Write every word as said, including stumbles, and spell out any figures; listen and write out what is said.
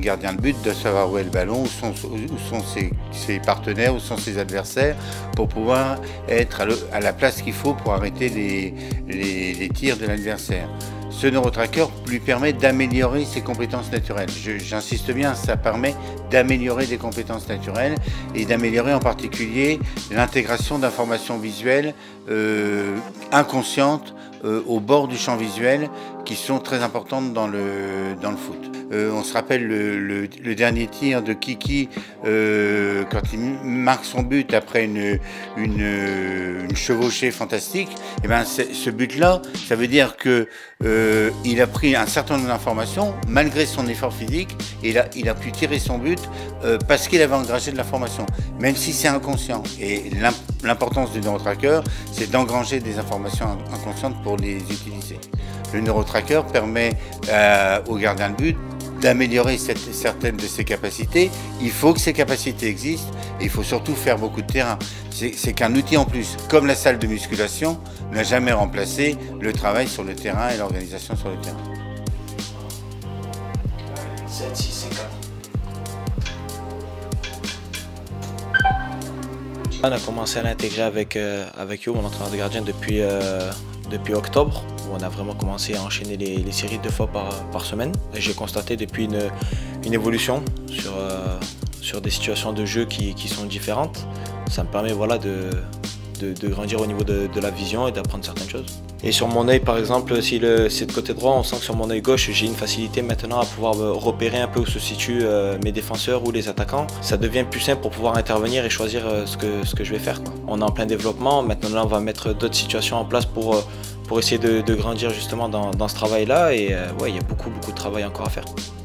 gardien de but doit savoir où est le ballon, où sont, où sont ses, ses partenaires, où sont ses adversaires, pour pouvoir être à, le, à la place qu'il faut pour arrêter les, les, les tirs de l'adversaire. Ce neurotracker lui permet d'améliorer ses compétences naturelles. J'insiste bien, ça permet d'améliorer des compétences naturelles et d'améliorer en particulier l'intégration d'informations visuelles euh, inconscientes euh, au bord du champ visuel qui sont très importantes dans le, dans le foot. Euh, on se rappelle le, le, le dernier tir de Kiki euh, quand il marque son but après une, une, une chevauchée fantastique. Et ben ce but-là, ça veut dire que euh, il a pris un certain nombre d'informations malgré son effort physique. Et il a, il a pu tirer son but euh, parce qu'il avait engrangé de l'information, même si c'est inconscient. Et l'importance du neurotracker, c'est d'engranger des informations inconscientes pour les utiliser. Le neurotracker permet euh, au gardien de but d'améliorer certaines de ses capacités. Il faut que ces capacités existent et il faut surtout faire beaucoup de terrain. C'est qu'un outil en plus, comme la salle de musculation, n'a jamais remplacé le travail sur le terrain et l'organisation sur le terrain. sept, six, cinq, quatre. On a commencé à l'intégrer avec, euh, avec Yo, mon entraîneur de gardien, depuis, euh, depuis octobre, où on a vraiment commencé à enchaîner les, les séries deux fois par, par semaine. J'ai constaté depuis une, une évolution sur, euh, sur des situations de jeu qui, qui sont différentes. Ça me permet voilà, de, de, de grandir au niveau de, de la vision et d'apprendre certaines choses. Et sur mon œil, par exemple, si c'est de côté droit, on sent que sur mon œil gauche, j'ai une facilité maintenant à pouvoir repérer un peu où se situent euh, mes défenseurs ou les attaquants. Ça devient plus simple pour pouvoir intervenir et choisir euh, ce, que, ce que je vais faire, quoi. On est en plein développement, maintenant là, on va mettre d'autres situations en place pour, euh, pour essayer de, de grandir justement dans, dans ce travail-là. Et euh, ouais, il y a beaucoup, beaucoup de travail encore à faire.